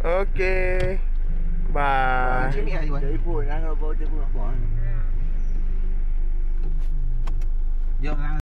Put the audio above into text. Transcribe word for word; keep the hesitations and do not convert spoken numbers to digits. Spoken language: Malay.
Oke. Bye. Sini aja, Bang. Dari pun, kalau bawa dia pun nak buang. Jom.